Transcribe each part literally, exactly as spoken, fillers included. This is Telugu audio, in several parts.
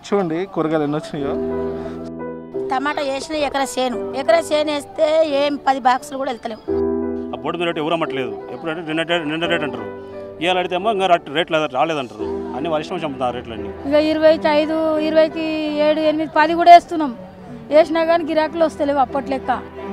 చూడండి కూరగాయలు ఎన్ని వచ్చినాయో. టమాటా వేసిన ఎకరా చేను ఎకరా చేను వేస్తే ఏం పది బాక్సులు కూడా వెళ్తలేవు. ఆ బోర్డు మీద ఎవరు అమ్మట్లేదు. ఎప్పుడంటే నిన్న నిన్న రేట్ అంటారు, ఇవాళ అడిగితే ఏమో ఇంకా రేట్లు రాలేదంటారు. అన్ని వాళ్ళ ఇష్టం చంపుతారు రేట్లన్నీ. ఇక ఇరవైకి ఐదు ఇరవైకి ఏడు ఎనిమిది పది కూడా వేస్తున్నాం. వేసినా కానీ గిరాకులు వస్తలేవు అప్పటి లెక్క.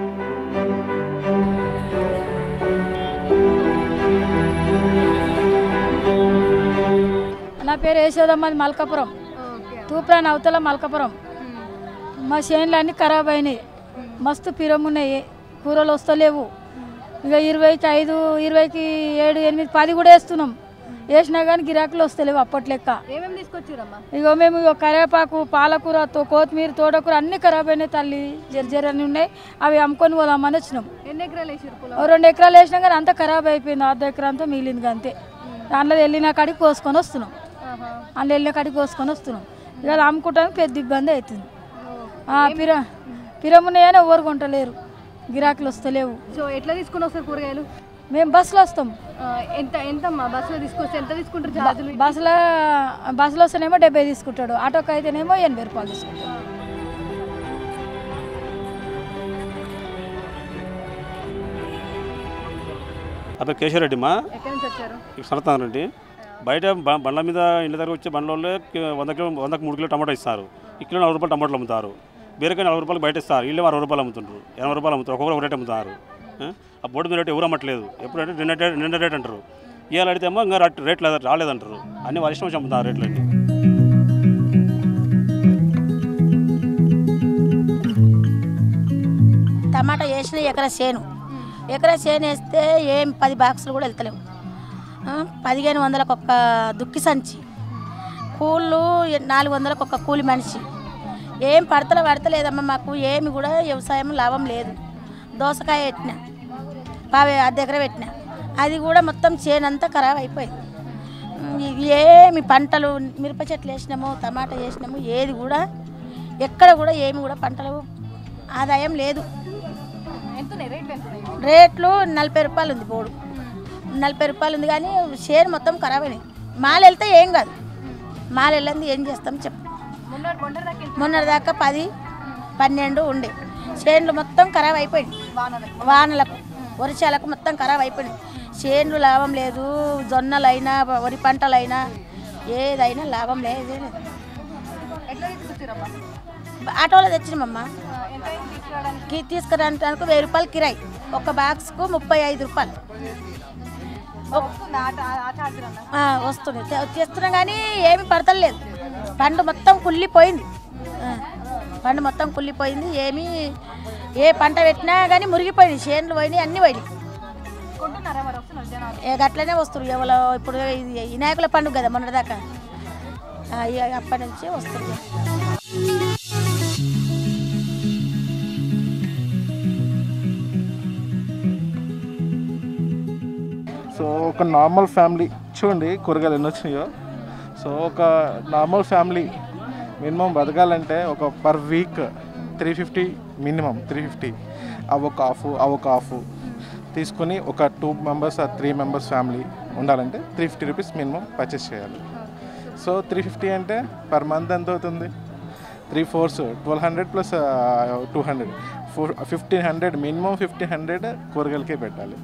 నా పేరు యశోదమ్మది మల్కాపురం, తూప్రాన్ అవతల మల్కాపురం. మా చేనులు అన్నీ ఖరాబ్ అయినాయి, మస్తు పిరమున్నాయి, కూరలు వస్తలేవు. ఇక ఇరవైకి ఐదు ఇరవైకి ఏడు ఎనిమిది పది కూడా వేస్తున్నాం. వేసినా కానీ గిరాకులు వస్తలేవు అప్పటి లెక్క. ఏమేమి తీసుకొచ్చిరమ్మా? ఇక మేము ఇక కరివేపాకు పాలకూర కొత్తిమీర తోటకూర అన్నీ ఖరాబ్ అయినాయి తల్లి. జర జర అని ఉన్నాయి, అవి అమ్ముకొని పోదామని వచ్చినాం. ఎన్ని ఎకరాలు వేసారు పొలం? రెండు ఎకరాలు వేసినా కానీ అంతా ఖరాబ్ అయిపోయింది. అర్ధ ఎకరా అంతా మిగిలింది అంతే. దాంట్లో వెళ్ళిన కాడికి కోసుకొని వస్తున్నాం, అందులో వెళ్ళిన కాడికి కోసుకొని వస్తున్నాం. ఇక అది అమ్ముకుంటానికి పెద్ద ఇబ్బంది అవుతుంది. పిర పిరమున్నాయని ఎవరు కొంటలేరు, గిరాకులు వస్తలేవు. సో ఎట్లా తీసుకుని వస్తారు కూరగాయలు? మేము బస్సులో వస్తాం. ఎంత ఎంతమ్మా బస్సులో తీసుకొస్తే ఎంత తీసుకుంటారు ఛార్జీలు? బస్సులో బస్సులో వస్తేనేమో డెబ్బై తీసుకుంటాడు, ఆటోకి అయితేనేమో ఎనభై రూపాయలు తీసుకుంటాడు. అప్పుడు కేశవరెడ్డి మా ఎక్కడి నుంచి వచ్చారు? సనతాన్ రెడ్డి. బయట బండ్ల మీద ఇంటి దగ్గర వచ్చే బండ్ల వాళ్ళే వంద కిలో వందకు మూడు కిలో టమాటో ఇస్తారు. ఈ కిలో నలభై రూపాయలు టమాటోలు అమ్ముతారు. బీరకాయ నలభై రూపాయలు బయట ఇస్తారు, వీళ్ళు అరవై రూపాయలు అమ్ముతుంటారు, ఎనభై రూపాయలు అమ్ముతారు. ఒక్కొక్కరు ఒక రేట్ అమ్ముతారు. ఆ బోర్డు మీద రేట్ ఎవరు అమ్మట్లేదు. ఎప్పుడంటే నిన్న నిన్న రేట్ అంటారు, ఇవాళ అడిగితే ఏమో ఇంకా రేట్లు రాలేదంటారు. అన్ని వాళ్ళ ఇష్టం చంపుతారు రేట్లన్నీ. టమాటా వేసిన ఎకరా చేను ఎకరా చేను వేస్తే ఏం పది బాక్సులు కూడా వెళ్తలేవు. పదిహేను వందలకు ఒక్క దుక్కి సంచి, కూళ్ళు నాలుగు వందలకు ఒక్క కూలి మనిషి. ఏం పడతల పడతలేదమ్మా మాకు. ఏమి కూడా వ్యవసాయం లాభం లేదు. దోసకాయ పెట్టిన పావే అర్ధ ఎకర పెట్టిన, అది కూడా మొత్తం చేను అంతా ఖరాబ్ అయిపోయింది. ఏమి పంటలు మిరప చెట్లు వేసినాము, టమాటా వేసినాము, ఏది కూడా ఎక్కడ కూడా ఏమి కూడా పంటలు ఆదాయం లేదు. రేట్లు నలభై రూపాయలు ఉంది బోర్డు, నలభై రూపాయలు ఉంది. కానీ షేర్ మొత్తం ఖరాబ్ అయినాయి. మాల్ వెళ్తే ఏం కాదు, మాల్ వెళ్ళింది ఏం చేస్తాం చెప్పు. మొన్నటిదాకా పది పన్నెండు ఉండే చేన్లు మొత్తం ఖరాబ్ అయిపోయింది. వానలకు వర్షాలకు మొత్తం ఖరాబ్ అయిపోయింది. చేన్లు లాభం లేదు. జొన్నలైనా వరి పంటలైనా ఏదైనా లాభం లేదు. ఆటోలో తెచ్చినామమ్మా. తీసుకురావడానికి వెయ్యి రూపాయలు కిరాయి, ఒక బాక్స్కు ముప్పై ఐదు రూపాయలు వస్తుంది. చేస్తున్నాం కానీ ఏమి పడతలేదు. పండు మొత్తం కుళ్ళిపోయింది, పండు మొత్తం కుళ్ళిపోయింది. ఏమి ఏ పంట పెట్టినా కానీ మురిగిపోయింది. చేనులు పోయినాయి, అన్నీ పోయినాయి. అట్లనే వస్తారు ఎవరో. ఇప్పుడు వినాయకుల పండుగ కదా మొన్నటిదాకా, అప్పటి నుంచే వస్తుంది. సో ఒక నార్మల్ ఫ్యామిలీ చూడండి కూరగాయలు ఎన్ని వచ్చినాయో. సో ఒక నార్మల్ ఫ్యామిలీ మినిమం బతకాలంటే ఒక per week three fifty minimum three fifty అవి ఒక హాఫ్ అవి ఒక హాఫ్ తీసుకొని ఒక టూ మెంబర్స్ ఆ త్రీ మెంబర్స్ ఫ్యామిలీ ఉండాలంటే three fifty rupees minimum purchase చేయాలి. సో త్రీ ఫిఫ్టీ అంటే పర్ మంత్ ఎంత అవుతుంది? Three fours twelve hundred plus two hundred four fifteen hundred minimum fifteen hundred కూరగాయలకే పెట్టాలి.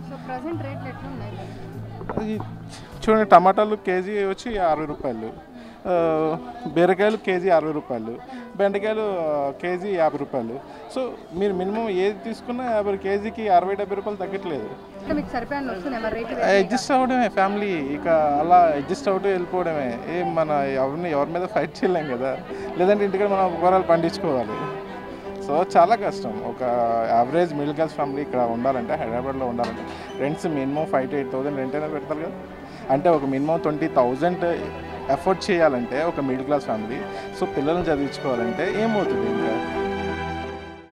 చూడండి టమాటాలు కేజీ వచ్చి అరవై రూపాయలు, బీరకాయలు కేజీ అరవై రూపాయలు, బెండకాయలు కేజీ యాభై రూపాయలు. సో మీరు మినిమం ఏది తీసుకున్నా యాభై కేజీకి అరవై డెబ్బై రూపాయలు తగ్గట్లేదు. అడ్జస్ట్ అవ్వడమే ఫ్యామిలీ, ఇక అలా అడ్జస్ట్ అవుతూ వెళ్ళిపోవడమే. ఏం మన ఎవరిని ఎవరి మీద ఫైట్ చేయలేం కదా, లేదంటే ఇంటికి మనం కూరలు పండించుకోవాలి. సో చాలా కష్టం. ఒక యావరేజ్ మిడిల్ క్లాస్ ఫ్యామిలీ ఇక్కడ ఉండాలంటే, హైదరాబాద్లో ఉండాలంటే rents minimum five to eight thousand rent అయినా పెడతారు కదా. అంటే ఒక మినిమం ట్వంటీ థౌజండ్ ఎఫర్ట్ చేయాలంటే ఒక మిడిల్ క్లాస్ ఫ్యామిలీ. సో పిల్లల్ని చదివించుకోవాలంటే ఏమవుతుంది ఇంకా